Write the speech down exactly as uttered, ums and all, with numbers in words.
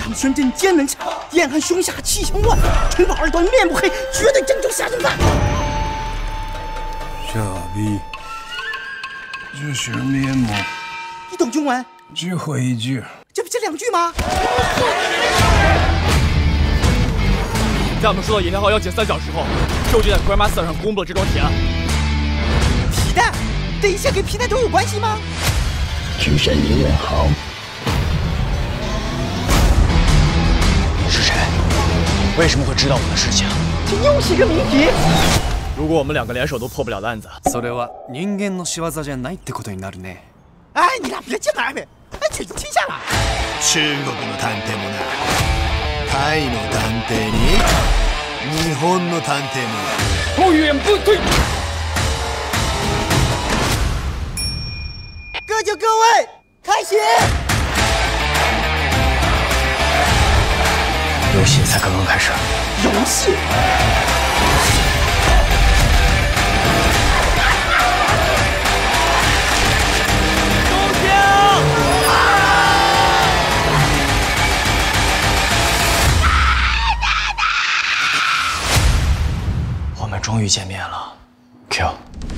长孙阵剑能长，眼看胸下气象乱，陈宝二端面不黑，绝对郑州下人犯。 小逼，这是面膜。 你懂中文？ 只会一句。 这不是两句吗？ 在我们收到野田号邀请三小时后，就就在 Grandmaster 上公布了这桩铁案。 皮蛋，等一下跟皮蛋都有关系吗？ 只身林远豪。 是谁？为什么会知道我的事情？ 这又是一个谜题。 如果我们两个联手都破不了的案子， それは人間の仕業じゃないってことになるね。 哎，你俩别进来呗！哎，取天下了。 中国の探偵もな、タイの探偵に日本の探偵もな。 后援部队。 各就各位，开始。 游戏才刚刚开始。 游戏。 中枪！我们终于见面了 ，Q。